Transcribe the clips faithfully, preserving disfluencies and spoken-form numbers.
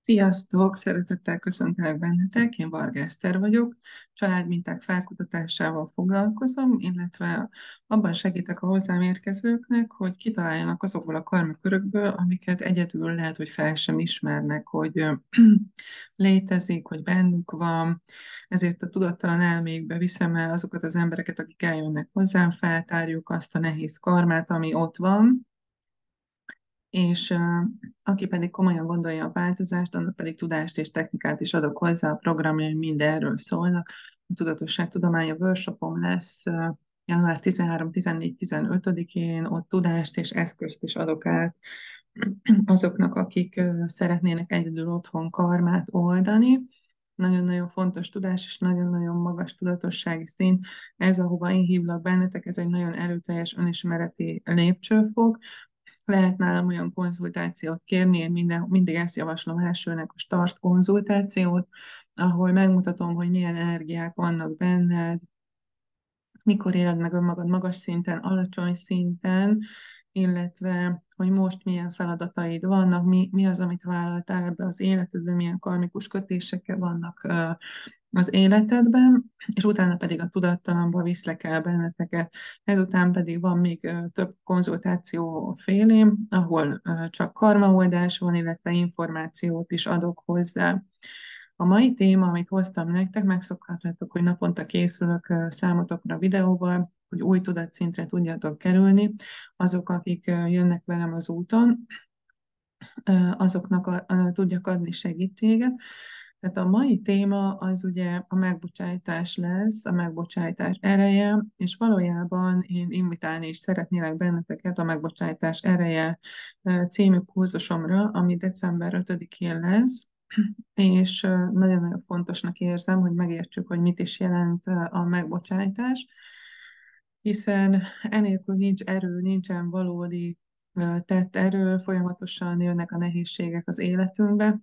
Sziasztok! Szeretettel köszöntelek bennetek, én Varga Eszter vagyok, családminták felkutatásával foglalkozom, illetve abban segítek a hozzám érkezőknek, hogy kitaláljanak azokból a karmakörökből, amiket egyedül lehet, hogy fel sem ismernek, hogy ö, létezik, hogy bennük van, ezért a tudattalan elmékbe viszem el azokat az embereket, akik eljönnek hozzám, feltárjuk azt a nehéz karmát, ami ott van, és uh, aki pedig komolyan gondolja a változást, annak pedig tudást és technikát is adok hozzá, a programjaim mind erről szólnak. A Tudatosságtudománya workshopom lesz uh, január tizenharmadika, tizennégyedike, tizenötödikén, ott tudást és eszközt is adok át azoknak, akik uh, szeretnének egyedül otthon karmát oldani. Nagyon-nagyon fontos tudás, és nagyon-nagyon magas tudatossági szint. Ez, ahova én hívlak bennetek, ez egy nagyon erőteljes önismereti lépcsőfok. Lehet nálam olyan konzultációt kérni, én minden, mindig ezt javaslom elsőnek, a start konzultációt, ahol megmutatom, hogy milyen energiák vannak benned, mikor éled meg önmagad magas szinten, alacsony szinten, illetve hogy most milyen feladataid vannak, mi, mi az, amit vállaltál ebbe az életedben, milyen karmikus kötésekkel vannak ö, az életedben, és utána pedig a tudattalamba viszlek el benneteket. Ezután pedig van még ö, több konzultáció félém, ahol ö, csak karmaoldás van, illetve információt is adok hozzá. A mai téma, amit hoztam nektek, megszokhatjátok, hogy naponta készülök ö, számotokra videóval, hogy új tudatszintre tudjatok kerülni. Azok, akik ö, jönnek velem az úton, ö, azoknak a, a, tudjak adni segítséget. Tehát a mai téma az ugye a megbocsájtás lesz, a megbocsájtás ereje, és valójában én invitálni is szeretnélek benneteket a megbocsájtás ereje ö, című kurzusomra, ami december ötödikén lesz, és ö, nagyon-nagyon fontosnak érzem, hogy megértsük, hogy mit is jelent ö, a megbocsájtás, hiszen enélkül nincs erő, nincsen valódi ö, tett erő, folyamatosan jönnek a nehézségek az életünkbe,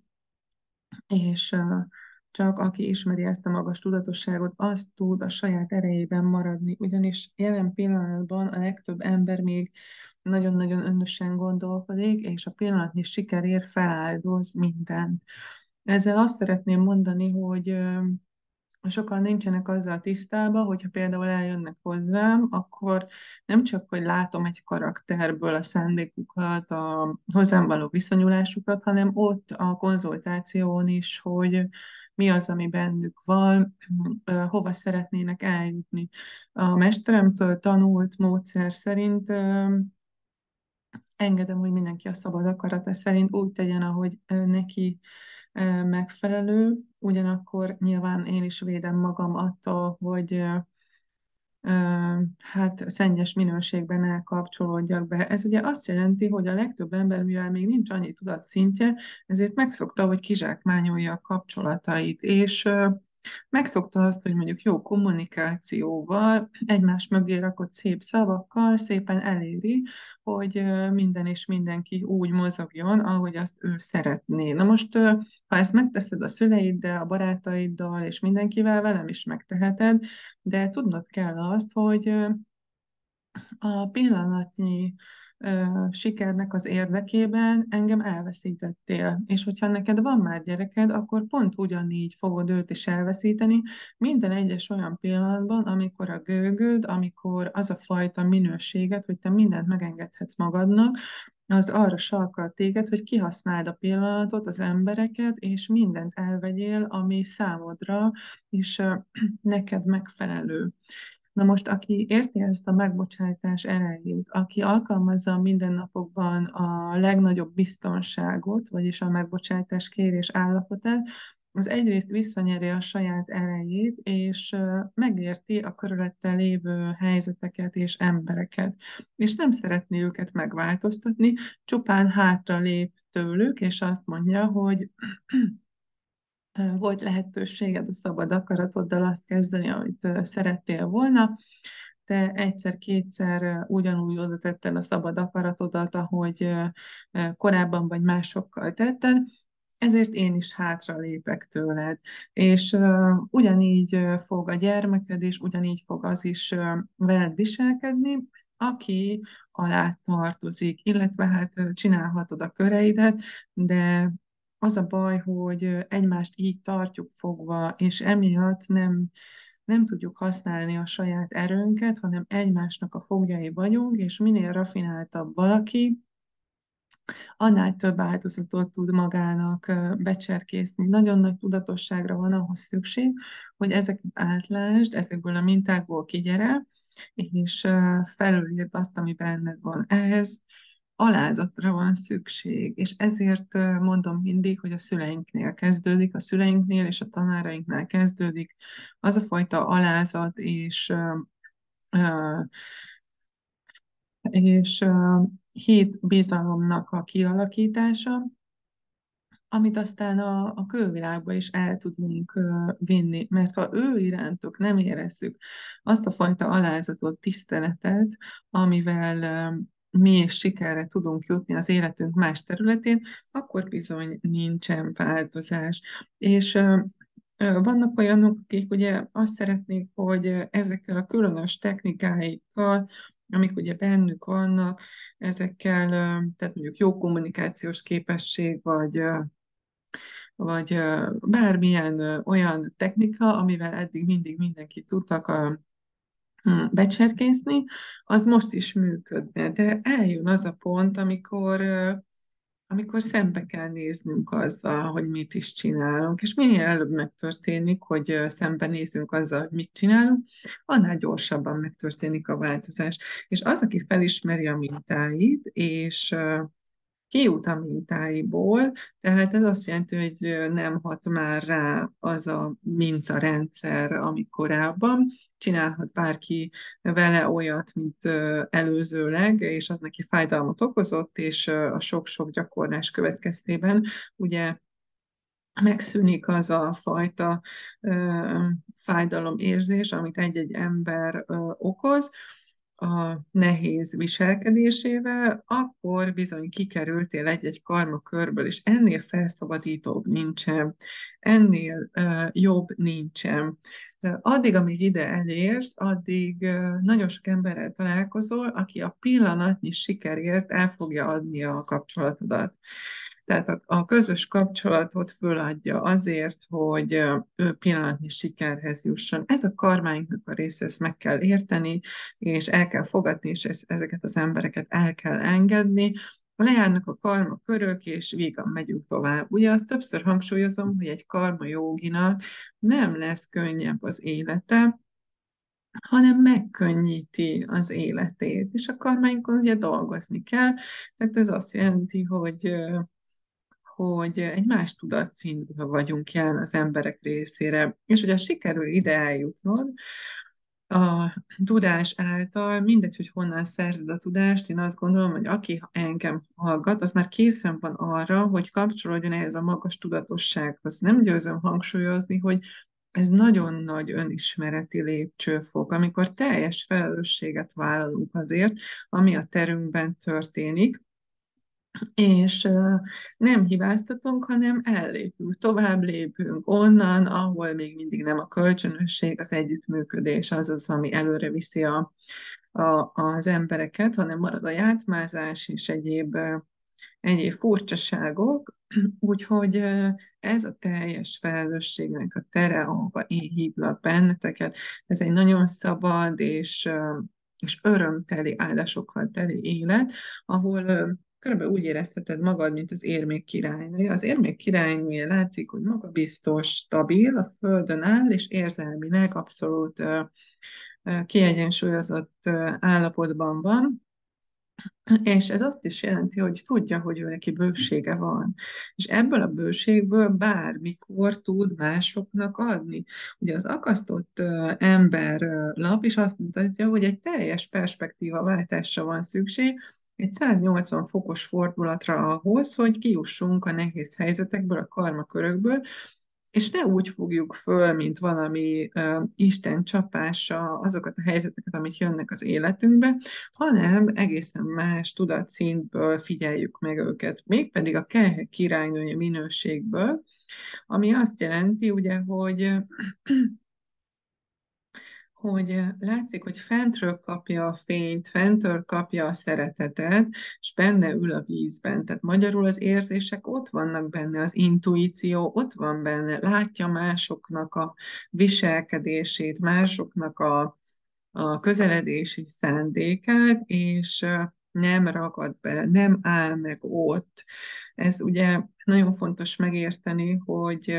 és uh, csak aki ismeri ezt a magas tudatosságot, az tud a saját erejében maradni, ugyanis jelen pillanatban a legtöbb ember még nagyon-nagyon önösen gondolkodik, és a pillanatnyi sikerért feláldoz mindent. Ezzel azt szeretném mondani, hogy uh, sokan nincsenek azzal tisztában, hogyha például eljönnek hozzám, akkor nem csak, hogy látom egy karakterből a szándékukat, a hozzám való viszonyulásukat, hanem ott a konzultáción is, hogy mi az, ami bennük van, ö, hova szeretnének eljutni. A mesteremtől tanult módszer szerint ö, engedem, hogy mindenki a szabad akarata szerint úgy tegyen, ahogy ö, neki ö, megfelelő, ugyanakkor nyilván én is védem magam attól, hogy ö, ö, hát szennyes minőségben elkapcsolódjak be. Ez ugye azt jelenti, hogy a legtöbb ember, mivel még nincs annyi tudatszintje, ezért megszokta, hogy kizsákmányolja a kapcsolatait, és ö, megszokta azt, hogy mondjuk jó kommunikációval, egymás mögé rakott szép szavakkal szépen eléri, hogy ö, minden és mindenki úgy mozogjon, ahogy azt ő szeretné. Na most, ö, ha ezt megteszed a szüleiddel, a barátaiddal és mindenkivel, velem is megteheted, de tudnod kell azt, hogy ö, a pillanatnyi ö, sikernek az érdekében engem elveszítettél. És hogyha neked van már gyereked, akkor pont ugyanígy fogod őt is elveszíteni minden egyes olyan pillanatban, amikor a gőgöd, amikor az a fajta minőséget, hogy te mindent megengedhetsz magadnak, az arra sarkal téged, hogy kihasználd a pillanatot, az embereket, és mindent elvegyél, ami számodra és ö, neked megfelelő. Na most, aki érti ezt a megbocsátás erejét, aki alkalmazza a mindennapokban a legnagyobb biztonságot, vagyis a megbocsátás kérés állapotát, az egyrészt visszanyeri a saját erejét, és ö, megérti a körülötte lévő helyzeteket és embereket. És nem szeretné őket megváltoztatni, csupán hátra lép tőlük, és azt mondja, hogy volt lehetőséged a szabad akaratoddal azt kezdeni, amit ö, szerettél volna, te egyszer-kétszer ugyanúgy oda tetted a szabad akaratodat, ahogy ö, ö, korábban vagy másokkal tetted, ezért én is hátra lépek tőled. És ö, ugyanígy ö, fog a gyermeked, és ugyanígy fog az is ö, veled viselkedni, aki alá tartozik, illetve hát ö, csinálhatod a köreidet, de az a baj, hogy egymást így tartjuk fogva, és emiatt nem, nem tudjuk használni a saját erőnket, hanem egymásnak a foglyai vagyunk, és minél rafináltabb valaki, annál több áldozatot tud magának ö, becserkészni. Nagyon nagy tudatosságra van ahhoz szükség, hogy ezeket átlásd, ezekből a mintákból kigyere, és ö, felülírd azt, ami benned van. Ehhez alázatra van szükség, és ezért ö, mondom mindig, hogy a szüleinknél kezdődik, a szüleinknél és a tanárainknál kezdődik az a fajta alázat és ö, ö, és ö, hit bizalomnak a kialakítása, amit aztán a, a külvilágba is el tudunk ö, vinni, mert ha ő irántuk nem érezzük azt a fajta alázatot, tiszteletet, amivel ö, mi is sikerre tudunk jutni az életünk más területén, akkor bizony nincsen változás. És ö, ö, vannak olyanok, akik ugye azt szeretnék, hogy ezekkel a különös technikáikkal, amik ugye bennük vannak, ezekkel, ö, tehát mondjuk jó kommunikációs képesség, vagy ö, vagy ö, bármilyen ö, olyan technika, amivel eddig mindig mindenki tudtak a, hm, becserkészni, az most is működne. De eljön az a pont, amikor, ö, amikor szembe kell néznünk azzal, hogy mit is csinálunk, és minél előbb megtörténik, hogy ö, szembenézünk azzal, hogy mit csinálunk, annál gyorsabban megtörténik a változás. És az, aki felismeri a mintáit, és ö, kijut a mintáiból, tehát ez azt jelenti, hogy nem hat már rá az a mintarendszer, ami korábban. Csinálhat bárki vele olyat, mint ö, előzőleg, és az neki fájdalmat okozott, és ö, a sok-sok gyakorlás következtében ugye megszűnik az a fajta ö, fájdalomérzés, amit egy-egy ember ö, okoz a nehéz viselkedésével, akkor bizony kikerültél egy-egy karmakörből, és ennél felszabadítóbb nincsen, ennél ö, jobb nincsen. De addig, amíg ide elérsz, addig ö, nagyon sok emberrel találkozol, aki a pillanatnyi sikerért el fogja adni a kapcsolatodat. Tehát a, a közös kapcsolatot föladja azért, hogy ö, ő pillanatnyi sikerhez jusson. Ez a karmáinknak a része, ezt meg kell érteni, és el kell fogadni, és ez, ezeket az embereket el kell engedni. Lejárnak a karma körök, és vígan megyünk tovább. Ugye azt többször hangsúlyozom, hogy egy karma jóginak nem lesz könnyebb az élete, hanem megkönnyíti az életét. És a karmáinkon ugye dolgozni kell, tehát ez azt jelenti, hogy ö, hogy egy más tudatszintben vagyunk jelen az emberek részére, és hogyha sikerül ide eljutnod, a tudás által, mindegy, hogy honnan szerzed a tudást, én azt gondolom, hogy aki engem hallgat, az már készen van arra, hogy kapcsolódjon ehhez a magas tudatossághoz. Nem győzöm hangsúlyozni, hogy ez nagyon nagy önismereti lépcsőfok, amikor teljes felelősséget vállalunk azért, ami a terünkben történik, és ö, nem hibáztatunk, hanem ellépünk, tovább lépünk onnan, ahol még mindig nem a kölcsönösség, az együttműködés az az, ami előre viszi a, a, az embereket, hanem marad a játszmázás és egyéb, ö, egyéb furcsaságok, úgyhogy ö, ez a teljes felelősségnek a tere, ahova én hívlak benneteket, ez egy nagyon szabad és ö, és örömteli, áldásokkal teli élet, ahol ö, körülbelül úgy érezheted magad, mint az érmék királynője. Az érmék királynője látszik, hogy magabiztos, stabil, a földön áll, és érzelmileg abszolút ö, ö, kiegyensúlyozott ö, állapotban van, és ez azt is jelenti, hogy tudja, hogy ő neki bősége van. És ebből a bőségből bármikor tud másoknak adni. Ugye az akasztott ö, ember ö, lap is azt mutatja, hogy egy teljes perspektívaváltásra van szükség, egy száznyolcvan fokos fordulatra ahhoz, hogy kijussunk a nehéz helyzetekből, a karmakörökből, és ne úgy fogjuk föl, mint valami uh, Isten csapása azokat a helyzeteket, amik jönnek az életünkbe, hanem egészen más tudatszintből figyeljük meg őket. Mégpedig a kelhe királynője minőségből, ami azt jelenti, ugye, hogy hogy látszik, hogy fentről kapja a fényt, fentről kapja a szeretetet, és benne ül a vízben. Tehát magyarul az érzések ott vannak benne, az intuíció ott van benne, látja másoknak a viselkedését, másoknak a, a közeledési szándékát, és nem ragad bele, nem áll meg ott. Ez ugye nagyon fontos megérteni, hogy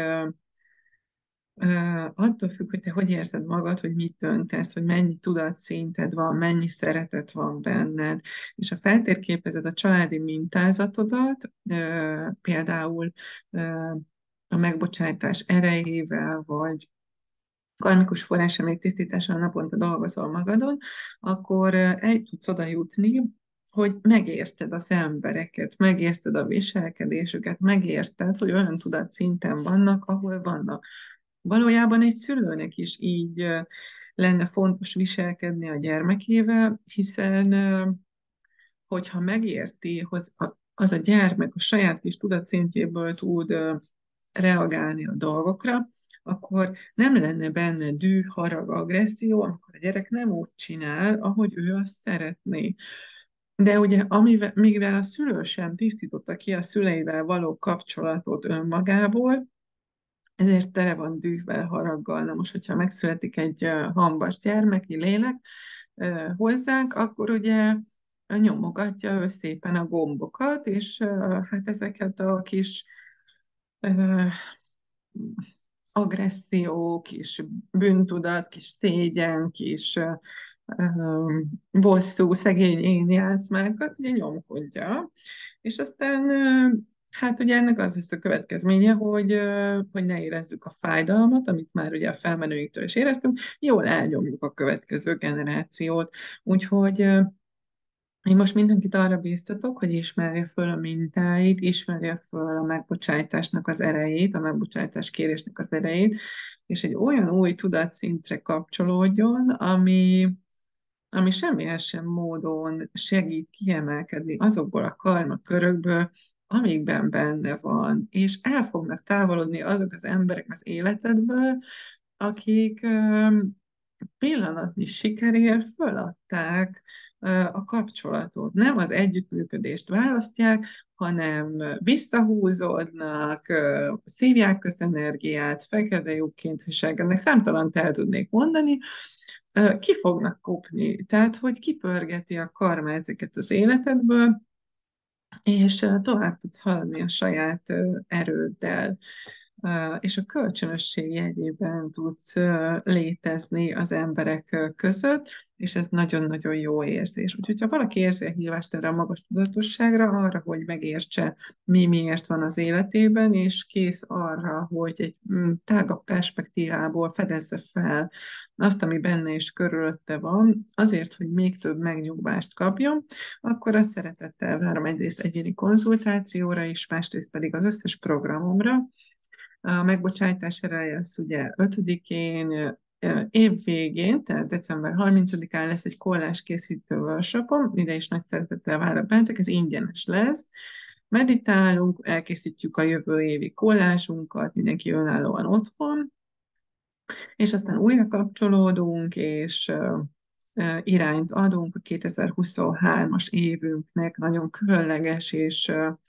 Uh, attól függ, hogy te hogy érzed magad, hogy mit döntesz, hogy mennyi tudatszinted van, mennyi szeretet van benned, és ha feltérképezed a családi mintázatodat, uh, például uh, a megbocsátás erejével, vagy karmikus forrásemlék tisztítással naponta dolgozol magadon, akkor uh, el tudsz oda jutni, hogy megérted az embereket, megérted a viselkedésüket, megérted, hogy olyan tudatszinten vannak, ahol vannak. Valójában egy szülőnek is így ö, lenne fontos viselkedni a gyermekével, hiszen ö, hogyha megérti, hogy a- az a gyermek a saját kis tudatszintjéből tud ö, reagálni a dolgokra, akkor nem lenne benne düh, harag, agresszió, amikor a gyerek nem úgy csinál, ahogy ő azt szeretné. De ugye, amivel, mivel a szülő sem tisztította ki a szüleivel való kapcsolatot önmagából, ezért tele van dűvel, haraggal. Na most, hogyha megszületik egy ö, hambas gyermeki lélek ö, hozzánk, akkor ugye nyomogatja ő szépen a gombokat, és ö, hát ezeket a kis ö, agresszió, kis bűntudat, kis szégyen, kis ö, ö, bosszú, szegény én játszmákat ugye nyomkodja, és aztán ö, hát ugye ennek az lesz a következménye, hogy, ö, hogy ne érezzük a fájdalmat, amit már ugye a felmenőinktől is éreztünk, jól elnyomjuk a következő generációt. Úgyhogy ö, én most mindenkit arra bíztatok, hogy ismerje föl a mintáit, ismerje föl a megbocsátásnak az erejét, a megbocsátás kérésnek az erejét, és egy olyan új tudatszintre kapcsolódjon, ami, ami semmilyen sem módon segít kiemelkedni azokból a karma körökből, amikben benne van, és el fognak távolodni azok az emberek az életedből, akik pillanatnyi sikerért föladták a kapcsolatot. Nem az együttműködést választják, hanem visszahúzódnak, szívják közenergiát, fekete lyukként viselkednek, számtalant el tudnék mondani, ki fognak kopni. Tehát, hogy kipörgeti a karma ezeket az életedből, és tovább tudsz haladni a saját erőddel, és a kölcsönösség jegyében tudsz létezni az emberek között, és ez nagyon-nagyon jó érzés. Úgyhogy ha valaki érzi a hívást erre a magas tudatosságra, arra, hogy megértse, mi miért van az életében, és kész arra, hogy egy mm, tágabb perspektívából fedezze fel azt, ami benne és körülötte van, azért, hogy még több megnyugvást kapjon, akkor azt szeretettel várom egyrészt egyéni konzultációra is, másrészt pedig az összes programomra. A megbocsátás ereje az ugye ötödikén, év végén, tehát december harmincadikán lesz egy kollás készítő workshopom, ide is nagy szeretettel várok benneteket, ez ingyenes lesz. Meditálunk, elkészítjük a jövő évi kollásunkat, mindenki önállóan otthon, és aztán újra kapcsolódunk, és irányt adunk a kétezer-huszonhármas évünknek, nagyon különleges és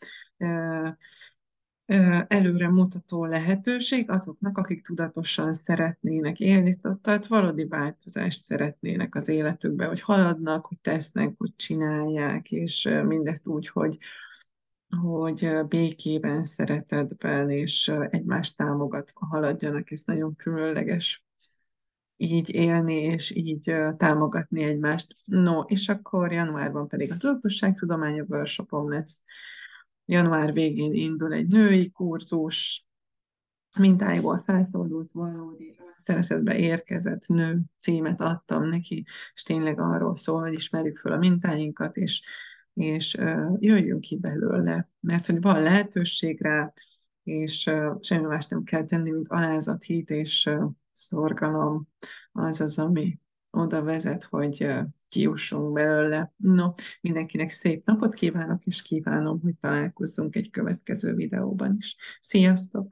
előre mutató lehetőség azoknak, akik tudatosan szeretnének élni, tehát valódi változást szeretnének az életükbe, hogy haladnak, hogy tesznek, hogy csinálják, és mindezt úgy, hogy, hogy békében, szeretetben és egymást támogatva haladjanak, ez nagyon különleges így élni, és így uh, támogatni egymást. No, és akkor januárban pedig a tudatosságtudománya workshopom lesz. Január végén indul egy női kurzus, mintáiból felszabadult valódi szeretetbe érkezett nő címet adtam neki, és tényleg arról szól, hogy ismerjük fel a mintáinkat, és, és uh, jöjjünk ki belőle, mert hogy van lehetőség rá, és uh, semmi más nem kell tenni, mint alázat, hit és uh, szorgalom, az az, ami oda vezet, hogy uh, kiussunk belőle. No, mindenkinek szép napot kívánok, és kívánom, hogy találkozzunk egy következő videóban is. Sziasztok!